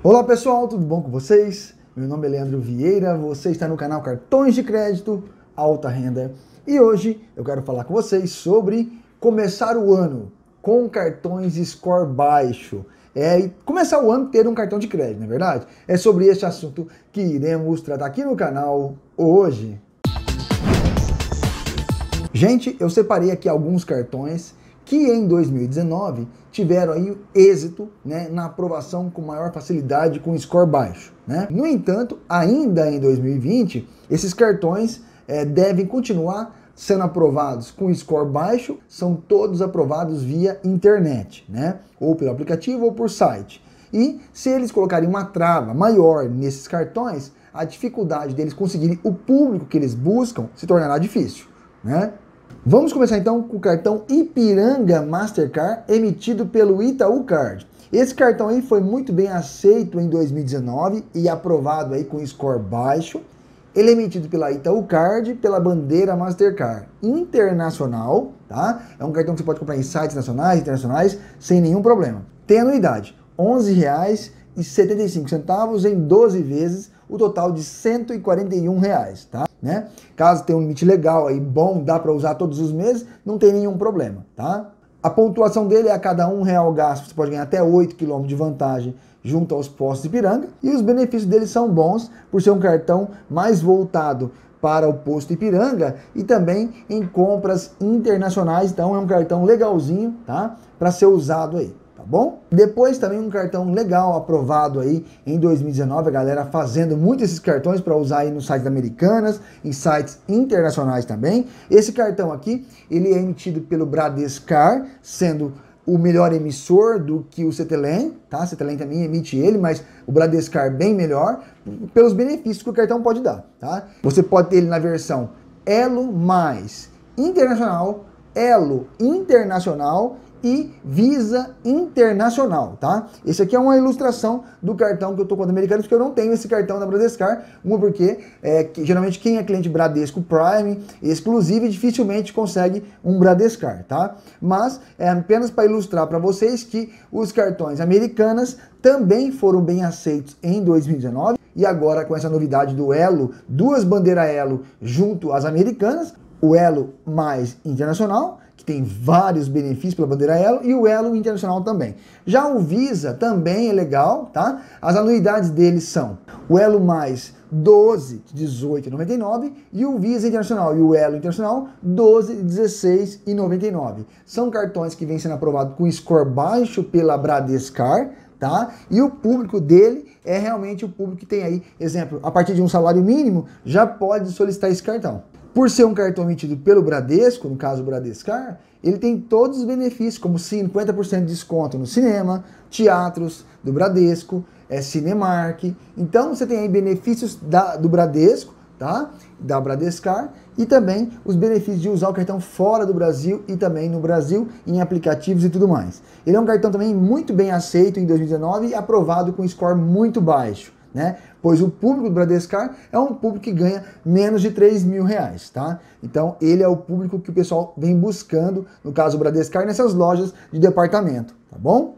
Olá pessoal, tudo bom com vocês? Meu nome é Leandro Vieira, você está no canal Cartões de Crédito Alta Renda e hoje eu quero falar com vocês sobre começar o ano com cartões score baixo. E começar o ano ter um cartão de crédito, não é verdade? É sobre este assunto que iremos tratar aqui no canal hoje. Gente, eu separei aqui alguns cartões que em 2019 tiveram aí êxito, né, na aprovação com maior facilidade com score baixo, né? No entanto, ainda em 2020, esses cartões devem continuar sendo aprovados com score baixo, são todos aprovados via internet, né? Ou pelo aplicativo ou por site. E se eles colocarem uma trava maior nesses cartões, a dificuldade deles conseguirem o público que eles buscam se tornará difícil, né? Vamos começar então com o cartão Ipiranga Mastercard emitido pelo Itaú Card. Esse cartão aí foi muito bem aceito em 2019 e aprovado aí com score baixo. Ele é emitido pela Itaú Card, pela bandeira Mastercard internacional, tá? É um cartão que você pode comprar em sites nacionais e internacionais sem nenhum problema. Tem anuidade, R$ 11,75 em 12 vezes, o total de R$ 141, tá? Né? Caso tenha um limite legal aí bom, dá para usar todos os meses, não tem nenhum problema, tá? A pontuação dele é a cada R$1 gasto, você pode ganhar até 8 km de vantagem junto aos postos Ipiranga, e os benefícios dele são bons por ser um cartão mais voltado para o posto Ipiranga e também em compras internacionais, então é um cartão legalzinho, tá? Para ser usado aí. Tá bom? Depois também um cartão legal aprovado aí em 2019, a galera fazendo muito esses cartões para usar aí nos sites americanas, em sites internacionais também. Esse cartão aqui, ele é emitido pelo Bradescar, sendo o melhor emissor do que o Cetelem, tá? Cetelem também emite ele, mas o Bradescar bem melhor, pelos benefícios que o cartão pode dar, tá? Você pode ter ele na versão Elo mais Internacional, Elo Internacional e Visa Internacional, tá? Esse aqui é uma ilustração do cartão que eu tô com a Americanas, porque eu não tenho esse cartão da Bradescar, porque geralmente quem é cliente Bradesco Prime, exclusivo, dificilmente consegue um Bradescar, tá? Mas é apenas para ilustrar para vocês que os cartões Americanas também foram bem aceitos em 2019 e agora com essa novidade do Elo, duas bandeiras Elo junto às Americanas, o Elo mais Internacional, que tem vários benefícios pela bandeira Elo, e o Elo Internacional também. Já o Visa também é legal, tá? As anuidades deles são o Elo mais 12 de 18,99 e o Visa Internacional e o Elo Internacional 12 de 16,99. São cartões que vêm sendo aprovados com score baixo pela Bradescar, tá? E o público dele é realmente o público que tem aí, exemplo, a partir de um salário mínimo, já pode solicitar esse cartão. Por ser um cartão emitido pelo Bradesco, no caso o Bradescar, ele tem todos os benefícios, como 50% de desconto no cinema, teatros do Bradesco, Cinemark. Então você tem aí benefícios do Bradesco, tá? Da Bradescar, e também os benefícios de usar o cartão fora do Brasil e também no Brasil, em aplicativos e tudo mais. Ele é um cartão também muito bem aceito em 2019 e aprovado com score muito baixo, né? Pois o público do Bradescar é um público que ganha menos de R$3.000, tá? Então ele é o público que o pessoal vem buscando, no caso o Bradescar, nessas lojas de departamento, tá bom?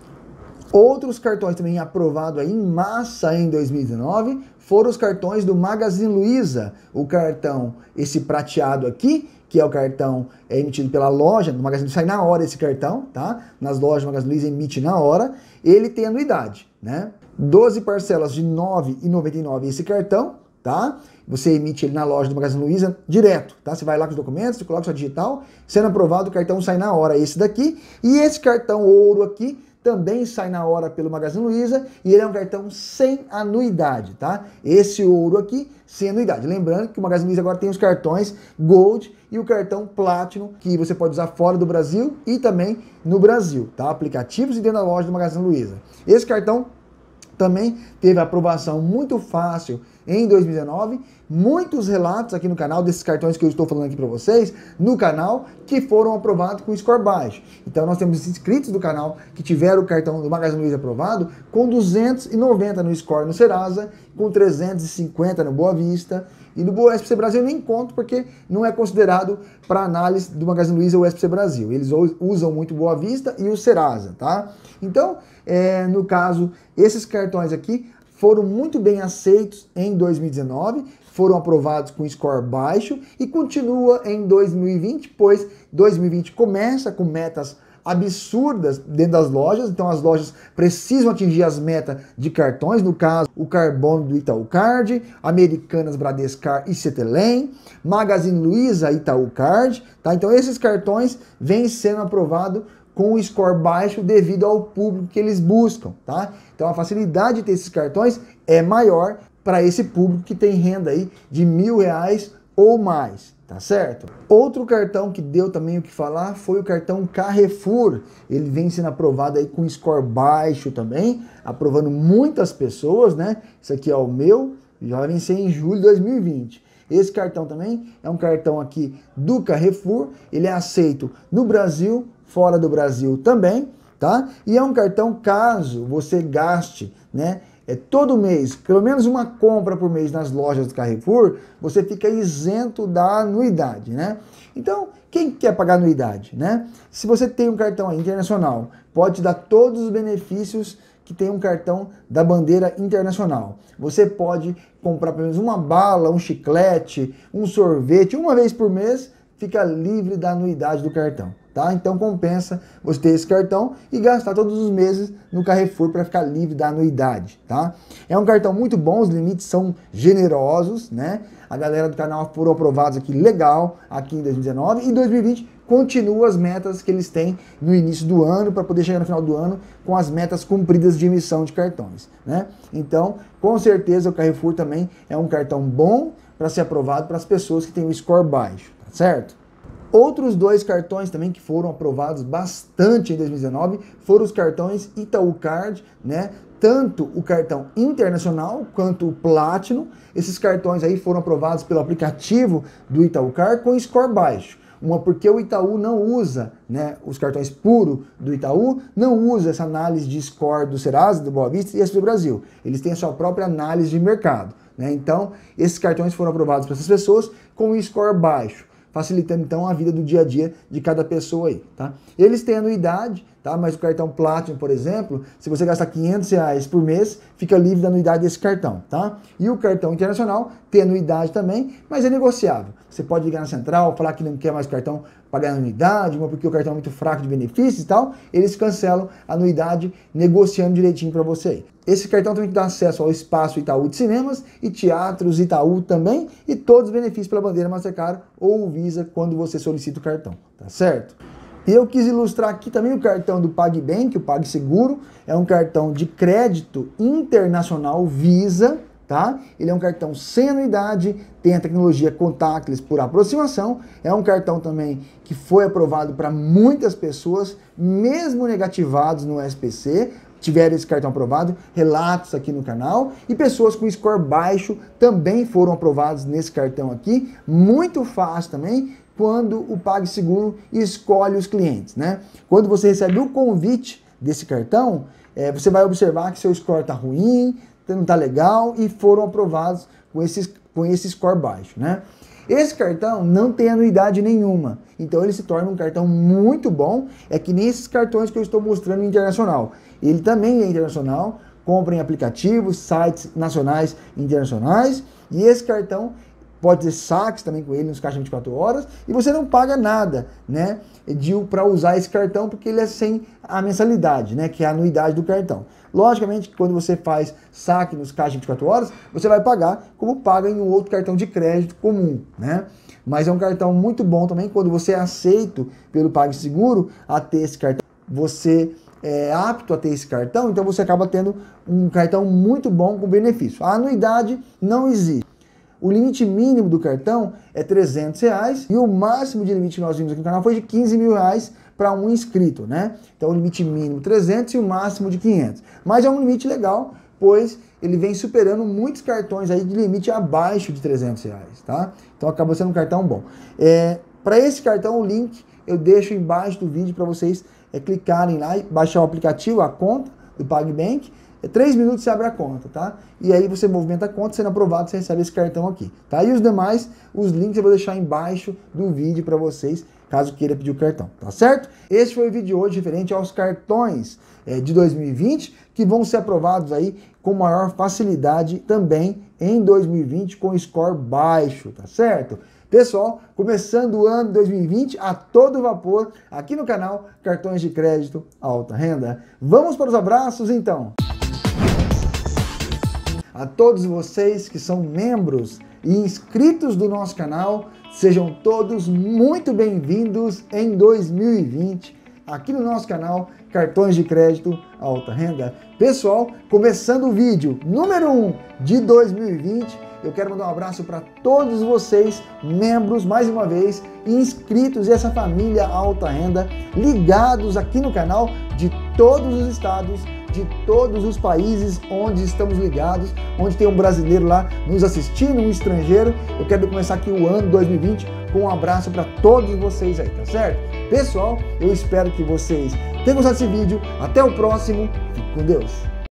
Outros cartões também aprovados aí em massa em 2019 foram os cartões do Magazine Luiza, o cartão, esse prateado aqui, que é o cartão emitido pela loja, no Magazine Luiza sai na hora esse cartão, tá? Nas lojas do Magazine Luiza emite na hora, ele tem anuidade, né? 12 parcelas de R$ 9,99 esse cartão, tá? Você emite ele na loja do Magazine Luiza direto, tá? Você vai lá com os documentos, você coloca sua digital, sendo aprovado, o cartão sai na hora, esse daqui. E esse cartão ouro aqui também sai na hora pelo Magazine Luiza e ele é um cartão sem anuidade, tá? Esse ouro aqui sem anuidade. Lembrando que o Magazine Luiza agora tem os cartões Gold e o cartão Platinum, que você pode usar fora do Brasil e também no Brasil, tá? Aplicativos e dentro da loja do Magazine Luiza. Esse cartão também teve aprovação muito fácil em 2019, muitos relatos aqui no canal desses cartões que eu estou falando aqui para vocês, no canal, que foram aprovados com score baixo. Então nós temos inscritos do canal que tiveram o cartão do Magazine Luiza aprovado com 290 no score no Serasa, com 350 no Boa Vista, E no SPC Brasil eu nem conto porque não é considerado para análise do Magazine Luiza o SPC Brasil. Eles usam muito o Boa Vista e o Serasa, tá? Então, no caso, esses cartões aqui foram muito bem aceitos em 2019, foram aprovados com score baixo e continua em 2020, pois 2020 começa com metas absurdas dentro das lojas, então as lojas precisam atingir as metas de cartões, no caso o Carbono do Itaú Card, Americanas, Bradescar e Cetelem, Magazine Luiza, Itaú Card, tá? Então esses cartões vêm sendo aprovados com o score baixo devido ao público que eles buscam, tá? Então a facilidade de ter esses cartões é maior para esse público que tem renda aí de R$1.000 ou mais, tá certo? Outro cartão que deu também o que falar foi o cartão Carrefour. Ele vem sendo aprovado aí com score baixo também, aprovando muitas pessoas, né? Isso aqui é o meu, já vai vencer em julho de 2020. Esse cartão também é um cartão aqui do Carrefour, ele é aceito no Brasil, fora do Brasil também, tá? E é um cartão caso você gaste, né? Todo mês, pelo menos uma compra por mês nas lojas do Carrefour, você fica isento da anuidade, né? Então, quem quer pagar anuidade, né? Se você tem um cartão internacional, pode te dar todos os benefícios que tem um cartão da bandeira internacional. Você pode comprar pelo menos uma bala, um chiclete, um sorvete, uma vez por mês, fica livre da anuidade do cartão, tá? Então compensa você ter esse cartão e gastar todos os meses no Carrefour para ficar livre da anuidade, tá? É um cartão muito bom, os limites são generosos, né? A galera do canal foram aprovados aqui legal, aqui em 2019 e 2020 continua as metas que eles têm no início do ano para poder chegar no final do ano com as metas cumpridas de emissão de cartões, né? Então, com certeza o Carrefour também é um cartão bom para ser aprovado para as pessoas que têm o score baixo, tá certo? Outros dois cartões também que foram aprovados bastante em 2019 foram os cartões Itaú Card, né? Tanto o cartão internacional quanto o Platinum. Esses cartões aí foram aprovados pelo aplicativo do Itaú Card com score baixo. Uma porque o Itaú não usa, né, os cartões puros do Itaú, não usa essa análise de score do Serasa, do Boa Vista e esse do Brasil. Eles têm a sua própria análise de mercado, né? Então, esses cartões foram aprovados para essas pessoas com um score baixo, facilitando então a vida do dia a dia de cada pessoa aí, tá? Eles têm anuidade, tá? Mas o cartão Platinum, por exemplo, se você gastar R$500 por mês, fica livre da anuidade desse cartão, tá? E o cartão internacional tem anuidade também, mas é negociável. Você pode ligar na central, falar que não quer mais cartão pagar anuidade, mas porque o cartão é muito fraco de benefícios e tal, eles cancelam a anuidade negociando direitinho para você aí. Esse cartão também dá acesso ao espaço Itaú de cinemas e teatros Itaú também e todos os benefícios pela bandeira Mastercard ou Visa quando você solicita o cartão, tá certo? E eu quis ilustrar aqui também o cartão do PagBank, o PagSeguro, é um cartão de crédito internacional Visa, tá? Ele é um cartão sem anuidade, tem a tecnologia contactless por aproximação, é um cartão também que foi aprovado para muitas pessoas, mesmo negativados no SPC, tiveram esse cartão aprovado, relatos aqui no canal, e pessoas com score baixo também foram aprovados nesse cartão aqui, muito fácil também, quando o PagSeguro escolhe os clientes, né? Quando você recebe o convite desse cartão, você vai observar que seu score está ruim, não está legal e foram aprovados com esse score baixo, né? Esse cartão não tem anuidade nenhuma, então ele se torna um cartão muito bom, é que nem esses cartões que eu estou mostrando internacional. Ele também é internacional, compra em aplicativos, sites nacionais e internacionais, e esse cartão pode ter saques também com ele nos caixas 24 horas e você não paga nada, né, para usar esse cartão porque ele é sem a mensalidade, né, que é a anuidade do cartão. Logicamente, quando você faz saque nos caixas 24 horas, você vai pagar como paga em um outro cartão de crédito comum, né? Mas é um cartão muito bom também quando você é aceito pelo PagSeguro a ter esse cartão. Você é apto a ter esse cartão, então você acaba tendo um cartão muito bom com benefício. A anuidade não existe. O limite mínimo do cartão é R$300 e o máximo de limite que nós vimos aqui no canal foi de R$15.000 para um inscrito, né? Então o limite mínimo 300 e o máximo de 500. Mas é um limite legal, pois ele vem superando muitos cartões aí de limite abaixo de R$300, tá? Então acaba sendo um cartão bom. Para esse cartão, o link eu deixo embaixo do vídeo para vocês clicarem lá e baixar o aplicativo, a conta do PagBank, 3 minutos você abre a conta, tá? E aí você movimenta a conta, sendo aprovado, você recebe esse cartão aqui, tá? E os demais, os links eu vou deixar embaixo do vídeo para vocês, caso queira pedir o cartão, tá certo? Esse foi o vídeo de hoje referente aos cartões de 2020, que vão ser aprovados aí com maior facilidade também em 2020 com score baixo, tá certo? Pessoal, começando o ano 2020 a todo vapor aqui no canal Cartões de Crédito Alta Renda. Vamos para os abraços então. A todos vocês que são membros e inscritos do nosso canal, sejam todos muito bem-vindos em 2020 aqui no nosso canal Cartões de Crédito Alta Renda. Pessoal, começando o vídeo número 1 de 2020, eu quero mandar um abraço para todos vocês, membros, mais uma vez, inscritos e essa família Alta Renda, ligados aqui no canal de todos os estados, de todos os países onde estamos ligados, onde tem um brasileiro lá nos assistindo, um estrangeiro. Eu quero começar aqui o ano 2020 com um abraço para todos vocês aí, tá certo? Pessoal, eu espero que vocês tenham gostado desse vídeo. Até o próximo. Fique com Deus.